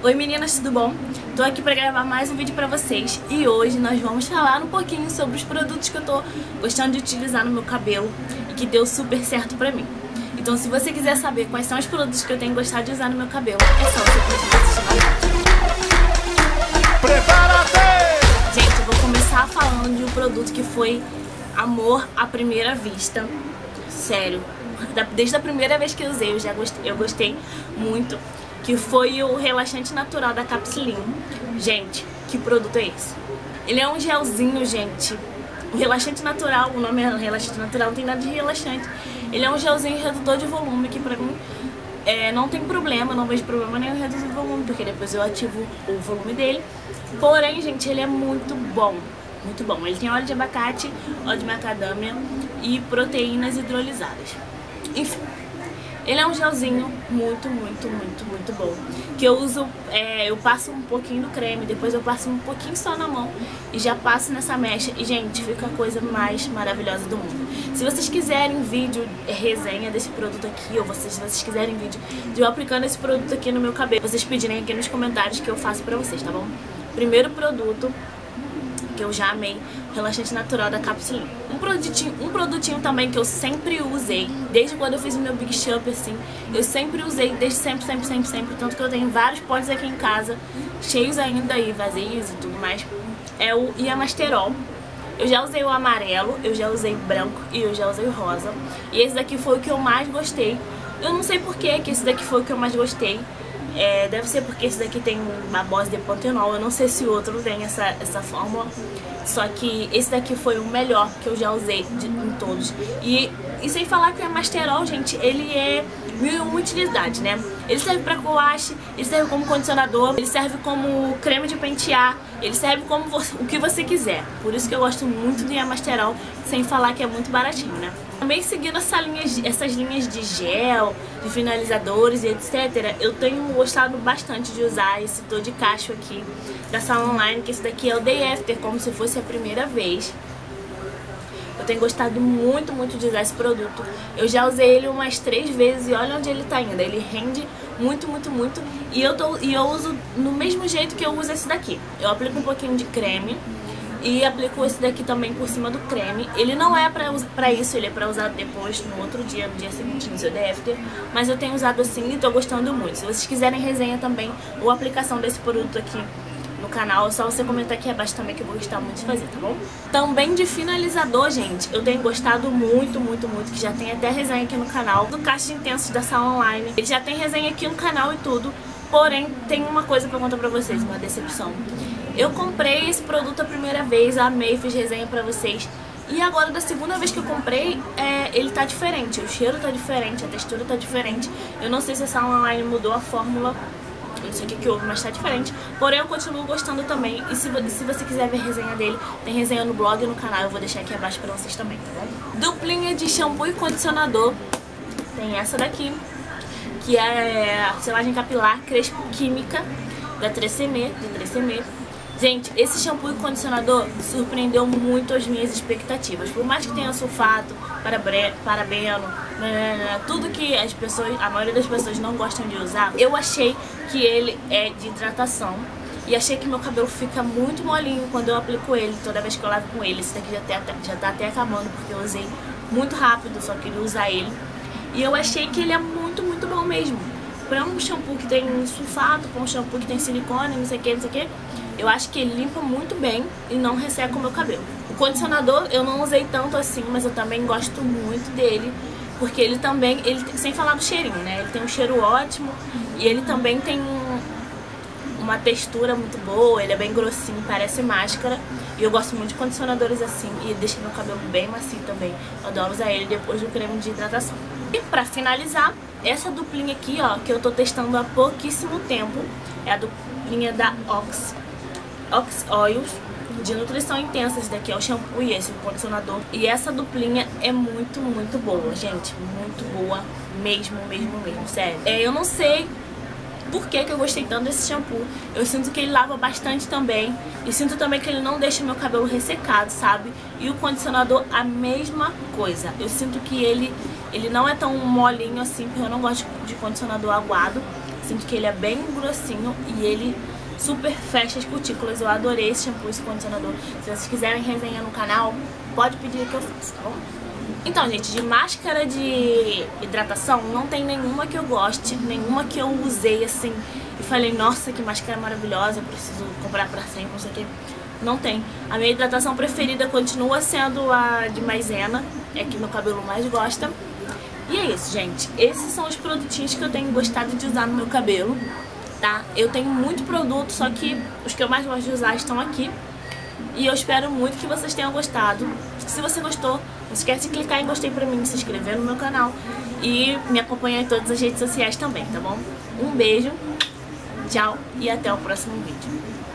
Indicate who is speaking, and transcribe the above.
Speaker 1: Oi meninas, tudo bom? Tô aqui pra gravar mais um vídeo pra vocês e hoje nós vamos falar um pouquinho sobre os produtos que eu tô gostando de utilizar no meu cabelo e que deu super certo pra mim. Então se você quiser saber quais são os produtos que eu tenho gostado de usar no meu cabelo, é só você continuar assistindo.
Speaker 2: Prepara-te!
Speaker 1: Gente, eu vou começar falando de um produto que foi amor à primeira vista. Sério, desde a primeira vez que eu usei eu gostei muito. Que foi o relaxante natural da Capsulin. Gente, que produto é esse? Ele é um gelzinho, gente. O relaxante natural, o nome é relaxante natural, não tem nada de relaxante. Ele é um gelzinho redutor de volume, que pra mim não tem problema, não vejo problema nenhum em reduzir o volume, porque depois eu ativo o volume dele. Porém, gente, ele é muito bom. Muito bom. Ele tem óleo de abacate, óleo de macadâmia e proteínas hidrolisadas. Enfim. Ele é um gelzinho muito bom. Que eu uso, eu passo um pouquinho do creme, depois eu passo um pouquinho só na mão e já passo nessa mecha. E, gente, fica a coisa mais maravilhosa do mundo. Se vocês quiserem vídeo, resenha desse produto aqui, ou se vocês quiserem vídeo de eu aplicando esse produto aqui no meu cabelo, vocês pedirem aqui nos comentários que eu faço pra vocês, tá bom? Primeiro produto que eu já amei, o relaxante natural da Capsulin. Um produtinho também que eu sempre usei, desde quando eu fiz o meu Big Shop, assim, eu sempre usei, desde sempre, tanto que eu tenho vários potes aqui em casa, cheios ainda e vazios e tudo mais, é o Iamasterol. Eu já usei o amarelo, eu já usei o branco e eu já usei o rosa, e esse daqui foi o que eu mais gostei. Eu não sei por que esse daqui foi o que eu mais gostei. Deve ser porque esse daqui tem uma base de pantenol. Eu não sei se o outro tem essa fórmula. Só que esse daqui foi o melhor que eu já usei em todos. E sem falar que o Iamasterol, gente, ele é mil e uma utilidade, né? Ele serve pra coache, ele serve como condicionador, ele serve como creme de pentear, ele serve como o que você quiser. Por isso que eu gosto muito do Iamasterol, sem falar que é muito baratinho, né? Também seguindo essas linhas de gel, de finalizadores e etc, eu tenho gostado bastante de usar esse Tô de Cacho aqui da Salon Online, que esse daqui é o Day After, como se fosse a primeira vez. Eu tenho gostado muito de usar esse produto. Eu já usei ele umas 3 vezes e olha onde ele tá indo. Ele rende muito. E eu uso no mesmo jeito que eu uso esse daqui. Eu aplico um pouquinho de creme e aplico esse daqui também por cima do creme. Ele não é pra isso, ele é pra usar depois, no outro dia, no dia seguinte, no seu day after. Mas eu tenho usado assim e tô gostando muito. Se vocês quiserem resenha também ou aplicação desse produto aqui no canal, é só você comentar aqui abaixo também, que eu vou gostar muito de fazer, tá bom? Também de finalizador, gente, eu tenho gostado muito, que já tem até resenha aqui no canal, do Cachos Intensos da Salon Online. Ele já tem resenha aqui no canal e tudo, porém, tem uma coisa pra contar pra vocês, uma decepção. Eu comprei esse produto a primeira vez, amei, fiz resenha pra vocês. E agora, da segunda vez que eu comprei, ele tá diferente, o cheiro tá diferente, a textura tá diferente. Eu não sei se a Salon Online mudou a fórmula, eu não sei o que houve, mas tá diferente. Porém, eu continuo gostando também. E se você quiser ver resenha dele, tem resenha no blog e no canal. Eu vou deixar aqui abaixo pra vocês também, tá bom? Duplinha de shampoo e condicionador. Tem essa daqui, que é a selagem capilar Crespo Química, da 3CM. Gente, esse shampoo e condicionador surpreendeu muito as minhas expectativas. Por mais que tenha sulfato, parabeno, tudo que a maioria das pessoas não gostam de usar, eu achei que ele é de hidratação. E achei que meu cabelo fica muito molinho quando eu aplico ele, toda vez que eu lavo com ele. Esse daqui já tá até acabando, porque eu usei muito rápido, só queria usar ele. E eu achei que ele é muito bom mesmo. Pra um shampoo que tem sulfato, pra um shampoo que tem silicone, não sei o que, eu acho que ele limpa muito bem e não resseca o meu cabelo. O condicionador eu não usei tanto assim, mas eu também gosto muito dele, porque ele também, sem falar do cheirinho, né? Ele tem um cheiro ótimo e ele também tem uma textura muito boa, ele é bem grossinho, parece máscara. E eu gosto muito de condicionadores assim e deixa meu cabelo bem macio também. Eu adoro usar ele depois do creme de hidratação. E pra finalizar, essa duplinha aqui, ó, que eu tô testando há pouquíssimo tempo, é a duplinha da Ox Oils de nutrição intensa. Esse daqui é o shampoo e esse é o condicionador. E essa duplinha é muito boa, gente. Muito boa mesmo, sério. Eu não sei por que eu gostei tanto desse shampoo. Eu sinto que ele lava bastante também. E sinto também que ele não deixa meu cabelo ressecado, sabe? E o condicionador, a mesma coisa. Eu sinto que ele não é tão molinho assim, porque eu não gosto de condicionador aguado. Sinto que ele é bem grossinho e ele super fecha as cutículas. Eu adorei esse shampoo, esse condicionador. Se vocês quiserem resenha no canal, pode pedir que eu faço, tá bom? Então, gente, de máscara de hidratação, não tem nenhuma que eu goste, nenhuma que eu usei assim e falei, nossa, que máscara maravilhosa, preciso comprar pra sempre, não sei o que. Não tem. A minha hidratação preferida continua sendo a de maisena, é que meu cabelo mais gosta. E é isso, gente. Esses são os produtinhos que eu tenho gostado de usar no meu cabelo, tá? Eu tenho muito produto, só que os que eu mais gosto de usar estão aqui. E eu espero muito que vocês tenham gostado. Se você gostou, não esquece de clicar em gostei pra mim, se inscrever no meu canal e me acompanhar em todas as redes sociais também, tá bom? Um beijo, tchau e até o próximo vídeo.